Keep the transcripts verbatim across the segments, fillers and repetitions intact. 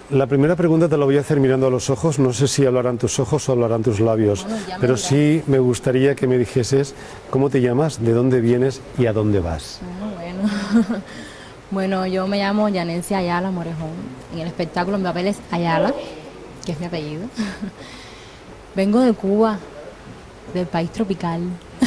La primera pregunta te la voy a hacer mirando a los ojos. No sé si hablarán tus ojos o hablarán tus labios, Bueno, ya me pero dirás. sí me gustaría que me dijeses cómo te llamas, de dónde vienes y a dónde vas. Ah, bueno. Bueno, yo me llamo Yanencia Ayala Morejón. En el espectáculo mi papel es Ayala, que es mi apellido. Vengo de Cuba, del país tropical.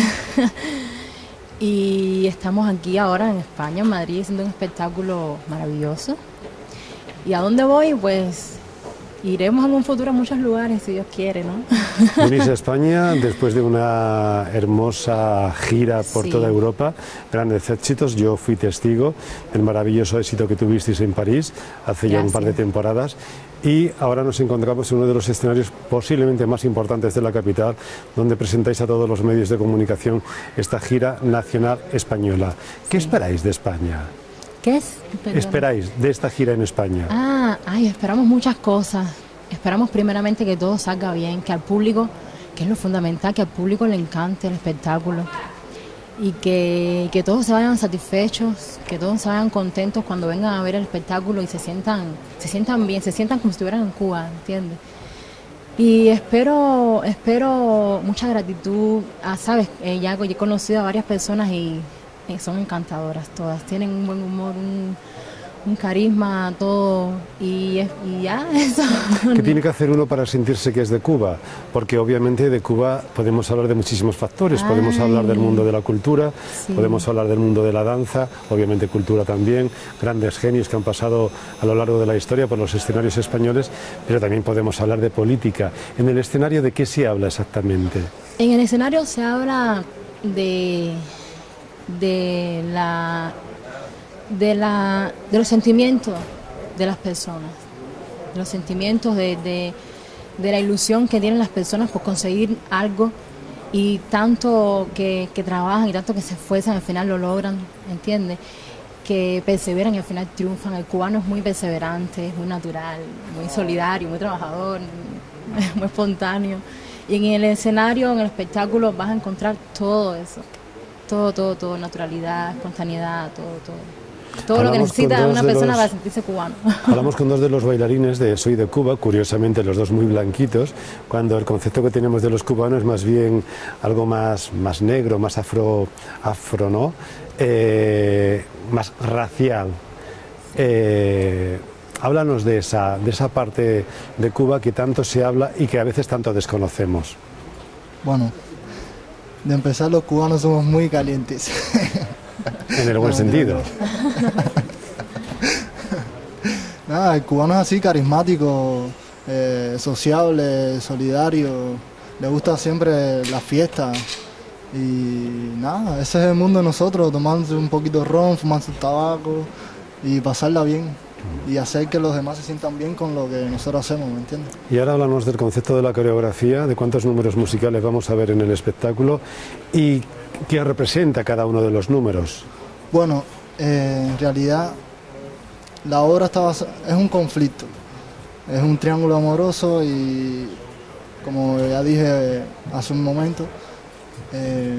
Y estamos aquí ahora en España, en Madrid, haciendo un espectáculo maravilloso. ¿Y a dónde voy? Pues iremos en un futuro a muchos lugares, si Dios quiere, ¿no? Venís a España después de una hermosa gira por Sí. toda Europa, grandes éxitos. Yo fui testigo del maravilloso éxito que tuvisteis en París hace ya un par de Gracias. temporadas. Y ahora nos encontramos en uno de los escenarios posiblemente más importantes de la capital, donde presentáis a todos los medios de comunicación esta gira nacional española. ¿Qué esperáis de España? ¿Qué es? Perdona. ¿Esperáis de esta gira en España? Ah, ay, esperamos muchas cosas. Esperamos primeramente que todo salga bien, que al público, que es lo fundamental, que al público le encante el espectáculo y que, que todos se vayan satisfechos, que todos se vayan contentos cuando vengan a ver el espectáculo y se sientan, se sientan bien, se sientan como si estuvieran en Cuba, ¿entiendes? Y espero, espero mucha gratitud. Ah, sabes, eh, ya he conocido a varias personas y eh, son encantadoras todas, tienen un buen humor, un, un carisma, todo, y, es- y ya, eso. ¿Qué tiene que hacer uno para sentirse que es de Cuba? Porque obviamente de Cuba podemos hablar de muchísimos factores. Podemos Ay. hablar del mundo de la cultura, Sí. podemos hablar del mundo de la danza, obviamente cultura también, grandes genios que han pasado a lo largo de la historia por los escenarios españoles, pero también podemos hablar de política. En el escenario, ¿de qué se habla exactamente? En el escenario se habla de, de la de la de los sentimientos de las personas, de los sentimientos de, de, de la ilusión que tienen las personas por conseguir algo y tanto que, que trabajan y tanto que se esfuerzan, al final lo logran, ¿entiendes? Que perseveran y al final triunfan. El cubano es muy perseverante, es muy natural, muy solidario, muy trabajador, muy espontáneo. Y en el escenario, en el espectáculo, vas a encontrar todo eso. Todo, todo, todo. Naturalidad, espontaneidad, todo, todo. Todo lo que Hablamos con necesita dos una de persona los- para sentirse cubano. Hablamos con dos de los bailarines de Soy de Cuba, curiosamente los dos muy blanquitos, cuando el concepto que tenemos de los cubanos es más bien algo más, más negro, más afro, afro ¿no? Eh, más racial. Eh, háblanos de esa, de esa parte de Cuba que tanto se habla y que a veces tanto desconocemos. Bueno, de empezar los cubanos somos muy calientes. En el buen No, sentido. Nada, el cubano es así, carismático, eh, sociable, solidario, le gusta siempre la fiesta. Y nada, ese es el mundo de nosotros, tomándose un poquito de ron, fumándose un tabaco y pasarla bien. Y hacer que los demás se sientan bien con lo que nosotros hacemos, ¿me entiendes? Y ahora háblanos del concepto de la coreografía, de cuántos números musicales vamos a ver en el espectáculo y qué representa cada uno de los números. Bueno, eh, en realidad la obra está basa- es un conflicto, es un triángulo amoroso y como ya dije hace un momento, eh,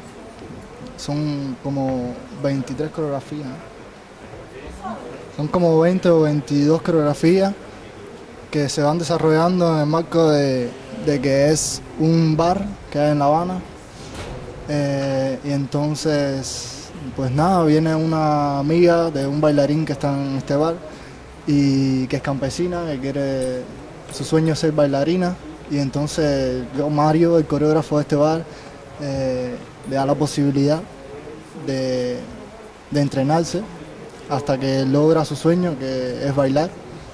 son como veintitrés coreografías, ¿no? Son como veinte o veintidós coreografías que se van desarrollando en el marco de, de que es un bar que hay en La Habana. Eh, y entonces, pues nada, viene una amiga de un bailarín que está en este bar y que es campesina, que quiere, su sueño es ser bailarina. Y entonces yo, Mario, el coreógrafo de este bar, eh, le da la posibilidad de, de entrenarse hasta que logra su sueño, que es bailar.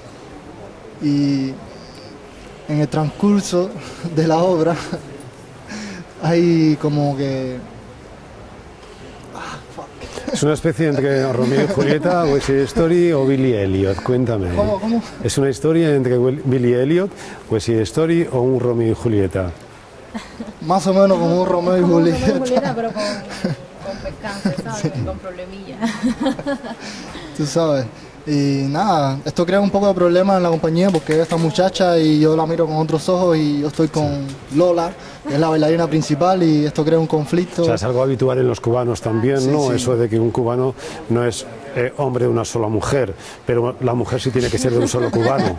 Y en el transcurso de la obra hay como que... ¿Es una especie entre Romeo y Julieta, West Side Story o Billy Elliot? Cuéntame. ¿Cómo, cómo? ¿Es una historia entre Billy Elliot, West Side Story o un Romeo y Julieta? Más o menos como un Romeo y Como Romeo y Julieta. Julieta, pero con, con percance, ¿sabes? Con problemillas. Tú sabes. Y nada, esto crea un poco de problema en la compañía porque esta muchacha y yo la miro con otros ojos y yo estoy con Lola, que es la bailarina principal, y esto crea un conflicto. O sea, es algo habitual en los cubanos también, Sí, ¿no? sí. Eso de que un cubano no es eh, hombre de una sola mujer, pero la mujer sí tiene que ser de un solo cubano.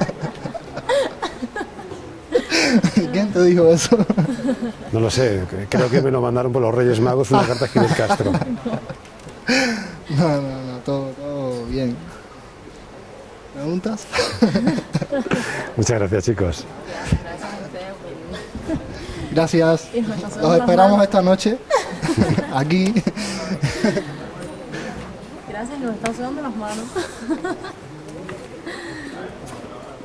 ¿Quién te dijo eso? No lo sé, creo que me lo mandaron por los Reyes Magos una carta a Fidel Castro. No, no, no, todo, todo bien. ¿Preguntas? Muchas gracias, chicos. Gracias a ustedes. Gracias. Y nos pasamos Los las esperamos manos. esta noche aquí. Gracias, nos están sudando las manos.